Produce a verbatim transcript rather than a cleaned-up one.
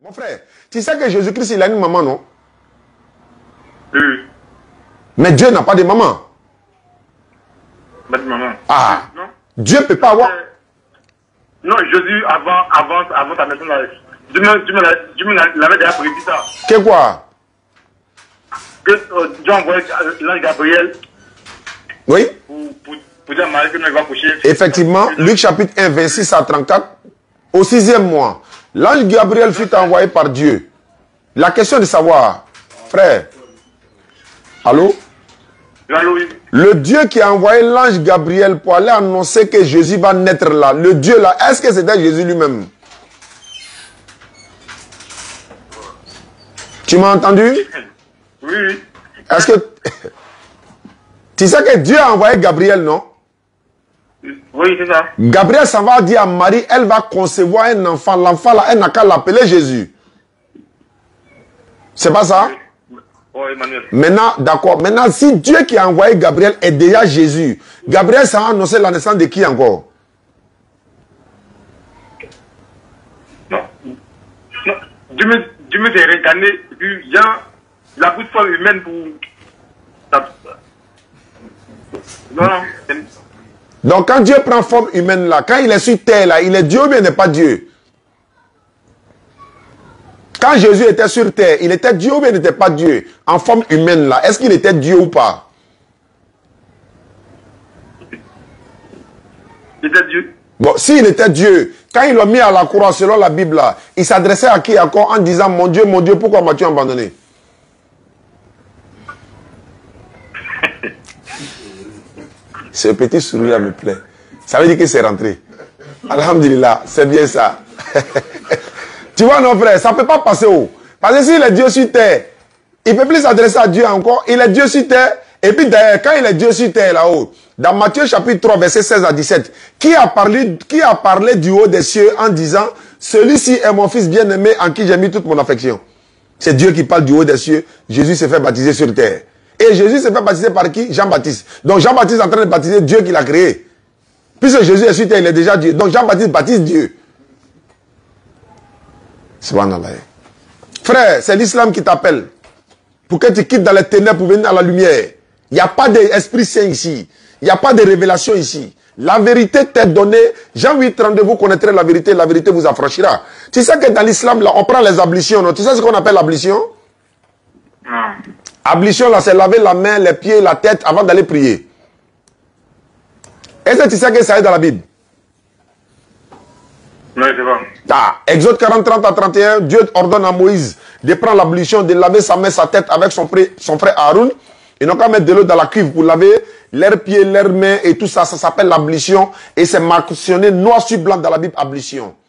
Mon frère, tu sais que Jésus-Christ, il a une maman, non? Oui. Mais Dieu n'a pas de maman. Pas de maman. Ah. Non. Dieu ne peut pas avoir... Non, Jésus, avant, avant, avant ta naissance, Dieu me l'avait déjà prédit ça. Que quoi? Que euh, Dieu a envoyé l'ange Gabriel. Oui. Pour, pour, pour dire à Marie que nous va coucher. Effectivement, Luc chapitre un, vingt-six à trente-quatre, au sixième mois, l'ange Gabriel fut envoyé par Dieu. La question de savoir, frère, allô? Allô, oui. Le Dieu qui a envoyé l'ange Gabriel pour aller annoncer que Jésus va naître là, le Dieu là, est-ce que c'était Jésus lui-même? Tu m'as entendu? Oui, oui. Est-ce que... Tu sais que Dieu a envoyé Gabriel, non? Oui, c'est ça. Gabriel, ça va dire à Marie, elle va concevoir un enfant. L'enfant là, elle n'a qu'à l'appeler Jésus. C'est pas ça? Oh, Emmanuel. Maintenant, d'accord. Maintenant, si Dieu qui a envoyé Gabriel est déjà Jésus, Gabriel, ça va annoncer la naissance de qui encore? Non. Non. Dieu me, Dieu me s'est réincarné, et puis il y a la toute forme humaine pour... Non, non. Donc, quand Dieu prend forme humaine là, quand il est sur terre là, il est Dieu ou bien il n'est pas Dieu? Quand Jésus était sur terre, il était Dieu ou bien il n'était pas Dieu? En forme humaine là, est-ce qu'il était Dieu ou pas? Il était Dieu. Bon, s'il était Dieu, quand il l'a mis à la croix selon la Bible là, il s'adressait à qui encore en disant, mon Dieu, mon Dieu, pourquoi m'as-tu abandonné? Ce petit sourire me plaît. Ça veut dire que c'est rentré. Alhamdulillah, c'est bien ça. Tu vois, non, frère, ça ne peut pas passer haut. Parce que s'il est Dieu sur terre, il ne peut plus s'adresser à Dieu encore. Il est Dieu sur terre. Et puis d'ailleurs, quand il est Dieu sur terre là-haut, dans Matthieu chapitre trois, verset seize à dix-sept, qui a parlé, qui a parlé du haut des cieux en disant, celui-ci est mon fils bien-aimé en qui j'ai mis toute mon affection? C'est Dieu qui parle du haut des cieux. Jésus s'est fait baptiser sur terre. Et Jésus s'est fait baptiser par qui? Jean-Baptiste. Donc Jean-Baptiste est en train de baptiser Dieu qui l'a créé. Puisque Jésus est sur terre, il est déjà Dieu. Donc Jean-Baptiste baptise Dieu. Subhanallah. Frère, c'est l'islam qui t'appelle. Pour que tu quittes dans les ténèbres pour venir à la lumière. Il n'y a pas d'esprit saint ici. Il n'y a pas de révélation ici. La vérité t'est donnée. Jean huit, trente-deux, vous connaîtrez la vérité. La vérité vous affranchira. Tu sais que dans l'islam, là, on prend les ablutions. Non? Tu sais ce qu'on appelle l'ablution? Non. Ablution, là, c'est laver la main, les pieds, la tête avant d'aller prier. Est-ce que tu sais que ça est dans la Bible? Non, c'est pas. Ah, Exode quarante, trente à trente et un, Dieu ordonne à Moïse de prendre l'ablution, de laver sa main, sa tête avec son frère, son frère Aaron. Ils n'ont qu'à mettre de l'eau dans la cuve pour laver leurs pieds, leurs mains et tout ça. Ça s'appelle l'ablution et c'est mentionné noir sur blanc dans la Bible, ablution.